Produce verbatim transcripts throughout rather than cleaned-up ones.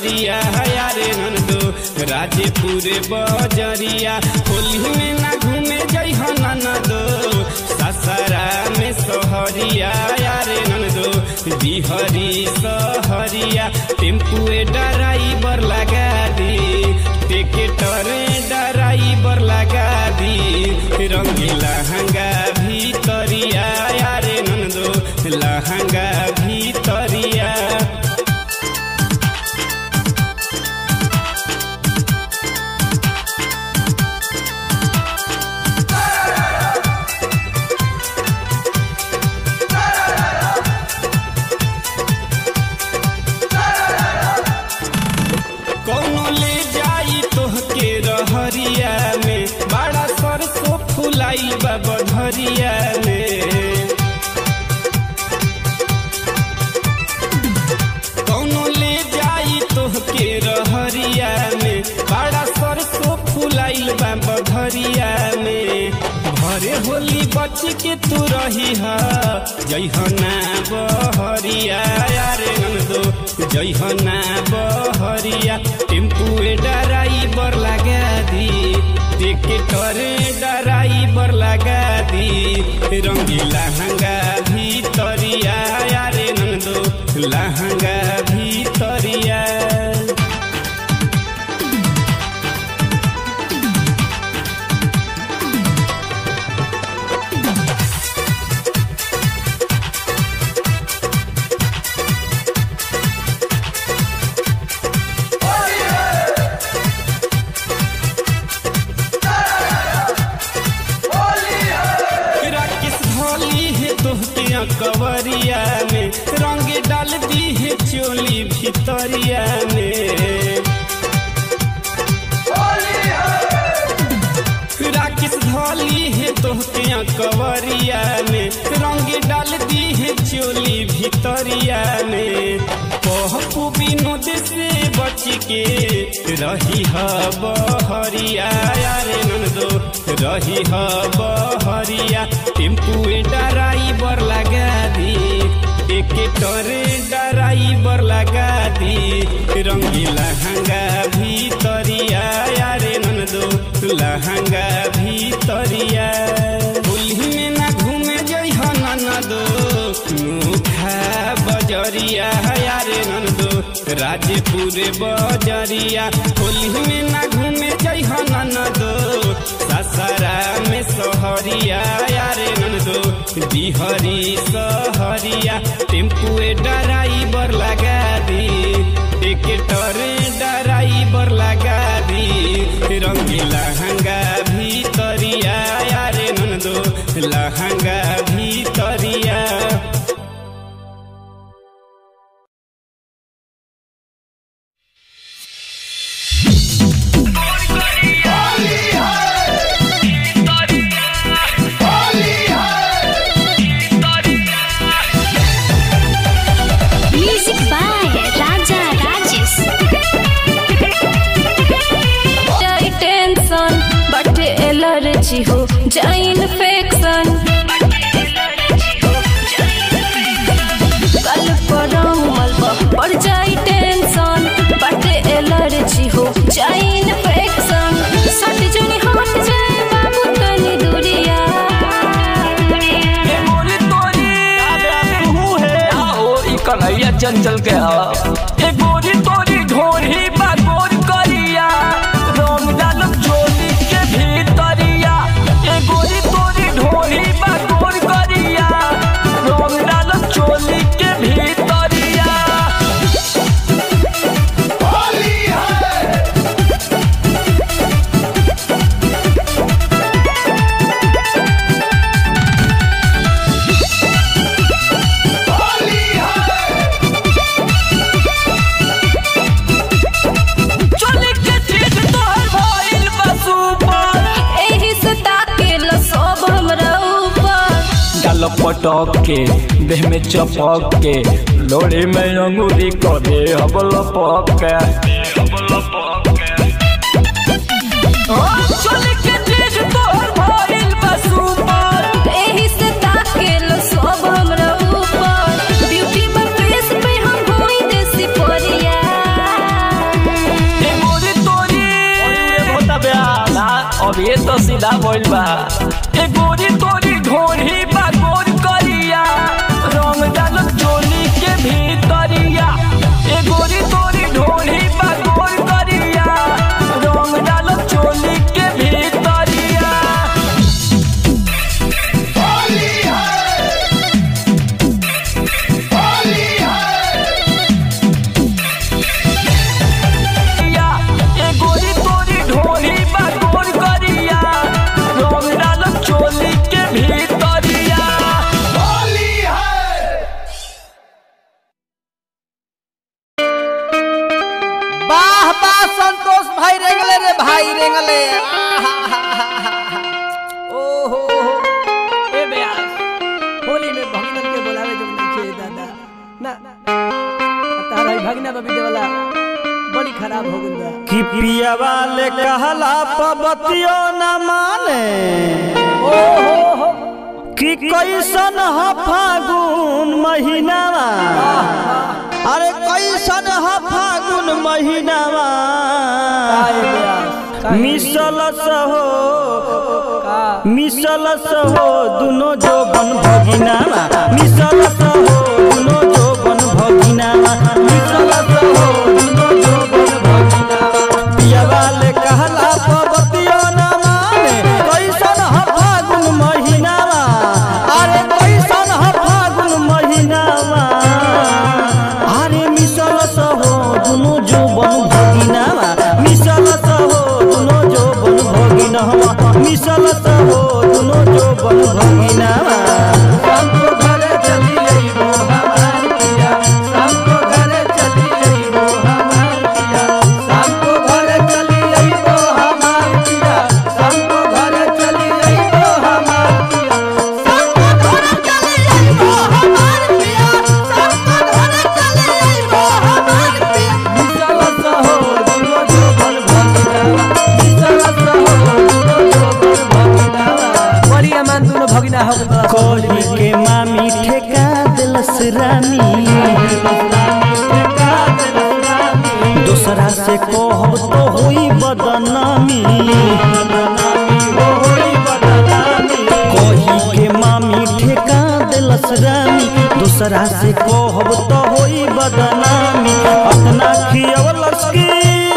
सहरिया यारे नंदो राजेपुर बजरिया होली में ना घूमे जई हो ननदो ससरा में सहरिया यारे नंदो बिहरी सहरिया टेम्पुए ड्राइवर लगा दी टिकटर ड्राइवर लगा दी रंगीला लहंगा भीतरिया यारे नंदो लहंगा भीतरिया में बड़ा सरसों फुलाई बधरिया में कौनो ले जाई तोहके रहरिया में बड़ा सरसों फुलाई बधरिया में भरे होली बच के तू रही है जइहना बहरिया यारे नंदो जइहना बहरिया टेम्पुए ड्राइवर लगा दी टिकटर ड्राइवर लगा दी रंगीला लहंगा भीतरिया यारे नंदो लहंगा भीतरिया कवरिया में रंग डाल दी है चोली भीतरिया में राकेश धोली है तोहके कवरिया में रंग डाल दी है चोली भीतरिया में पप्पू विनोद से बच के रही है बहरिया यारे नंदो रही है बहरिया टेम्पुए ड्राइवर लगा दी टिकटर ड्राइवर लगा दी रंगीला लहंगा भीतरिया यारे नंदो लहंगा भीतरिया होली में ना घूमे जई हो ननदो मुखा बजरिया यारे नंदो राजेपुर बजरिया होली में ना घूमे जई हो ननदो ससरा में सहरिया यारे नंदो बिहरी सहरिया टेम्पुए ड्राइवर लगा दी टिकटर ड्राइवर लगा दी रंगीला लहंगा भीतरिया यारे नंदो लहंगा भीतरिया हो जाए इन्फेक्शन कल परमल बढ़ जाए टेंशन बटे एलर्जी हो जाए इन्फेक्शन सट जनी हट जाए बाबू तनी दूरिया मोरी तोरी तू है आओ ई कन्हैया चंचल के आ ए गोरी तोरी ढोरी बा गोर करिया रंग डाल चोली के भीतरिया गोरी तोरी ढोली बा गोर करिया रंग डाल चोली के भीतरिया होली है होली है चोली के चीज तोहर भइल बा सुपर एही से ताकेल सब हमरा ऊपर डाल पटक के देह में चपक के लोड़ी में अंगूरी करे हबल पक के चोली के चीज तोहर भइल बा सुपर एही से ताकेल सब हमरा ऊपर ब्यूटी पर फेस पे हम होई देसी परिया सुधा बोल बा ए गोरी तोरी ढोरी बा गोर करिया रंग डाल चोली के भीतरिया ए गोरी तोरी ढोरी बा गोर करिया रंग डाल चोली के भीतरिया होली है होली है या ए गोरी तोरी ढोरी बा गोर करिया रंग डाल चोली के भीतरिया होली है। वाह वाह संतोष भाई रेंगले रे भाई रेंगले ओहो ए बेयास होली में भगनन के बोलावे जब नहीं खे दादा ना तारा ही भगना बबी देवला बड़ी खराब हो गइल बा कि पिया वाले कहला पबतियो न माने ओहो हो कि कैसन ह फागुन महीनावा अरे कैसन ह फागुन महीनावा काहे बेयास काहे? मिसलस हो का मिसलस हो दुनो जोबन भगिनावा मिसलस हो दुनो जोबन भगिनावा मिसलस हो दुनो जोबन भगिनावा पिया वाले कहला पबतियो न माने कैसन ह फागुन महीनावा अरे कैसन ह फागुन महीनावा अरे मिसलस हो दुनो जोबन भगिनावा मिसलस हो दुनो जोबन भगिनावा मिसलस हो दुनो जोबन भगिनावा हमको घरे चली आईबो हमार पिया हमको घरे चली आईबो हमार पिया हमको घरे चली आईबो हमार पिया हमको घरे चली आईबो हमार पिया हमको घरे चली आईबो हमार पिया हमको घरे चली आईबो हमार पिया मिसलस हो दुनो जोबन भगिनावा मिसलस हो दुनो जोबन भगिनावा बड़ी अमान दुनो भगिना हो गइल बा। कोली के मामी ठेका दिलस रानी दूसरा से कहब तो हुई बदनामी कोही के मामी ठेका दिलस रानी दूसरा से कहब तो हुई बदनामी अपना खियवलस की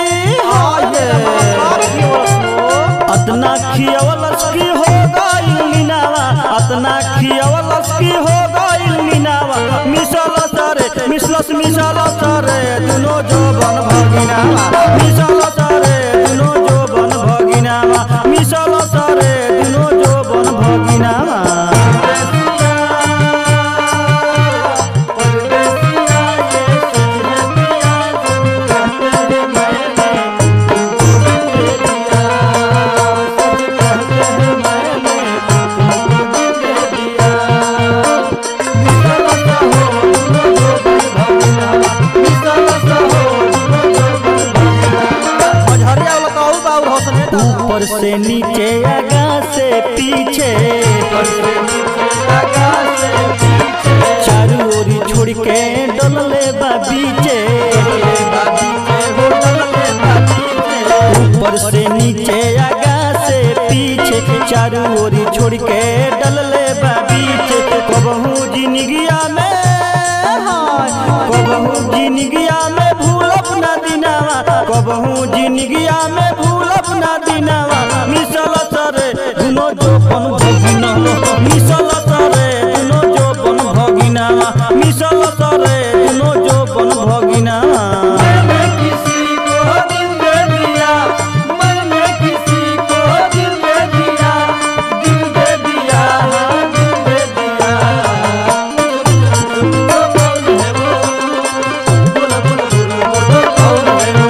अतना खियवलस की हो गइल मीनावा अतना खियवलस की हो गइल मीनावा मिसलस रे मिसलस मिसलस रे दुनो जोबन भगिनावा मिसलस रे दुनो जोबन भगिनावा मिसलस रे दुनो जोबन भगिनावा ऊपर से नीचे आगा से पीछे चारू ओरी छोड़ के डलले बा बीचे ऊपर से नीचे आगा से पीछे चारू ओरी छोड़ के डलले बा बीचे कबहू जिंदगिया में कबहू जिंदगिया में भूलब ना दिनावा कबहू जिंदगिया में भूलब ना दिनावा मिसलस रे दुनो जोबन भगिनावा मिसलस रे दुनो जोबन भगिनावा मिसलस रे दुनो जोबन भगिनावा मैंने किसी को दिल दे दिया मैंने किसी को दिल दे दिया दिल दे दिया दिल दे दिया कौन है वो बोलो बोलो बोलो कौन है वो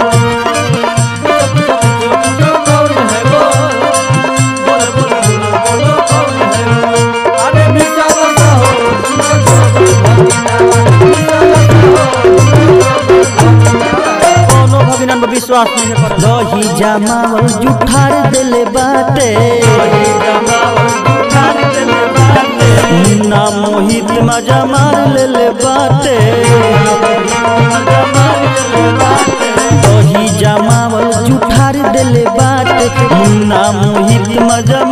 कौन है वो बोलो बोलो बोलो कौन है वो अरे मिसाल हो कोनो भगिना में विश्वास नहीं कर रही जमावल जुठार देले बाटे मुन्ना मोहित मजा मार लेले बाटे दही जमावल जुठार देले बाटे मुन्ना मोहित मजा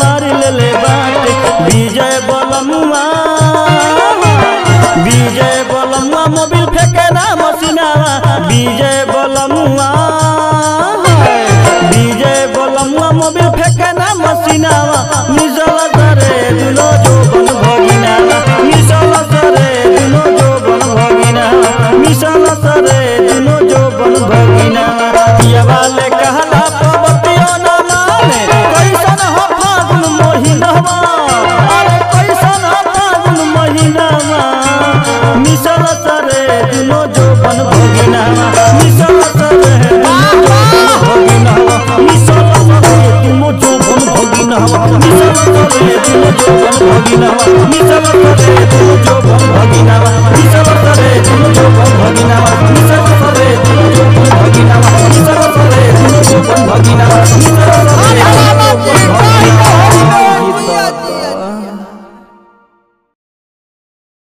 मिसल सरे दुनो जो बन भगिना मिसल सरे दुनो जो बन भगिना मिसल सरे दुनो जो बन भगिना मिसल सरे दुनो जो बन भगिना मिसल सरे दुनो जो बन भगिना मिसल सरे दुनो जो बन भगिना मिसल